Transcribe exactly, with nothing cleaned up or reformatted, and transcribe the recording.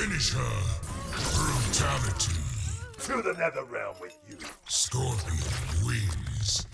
Finish her. Brutality. To the nether realm with you. Scorpion wins.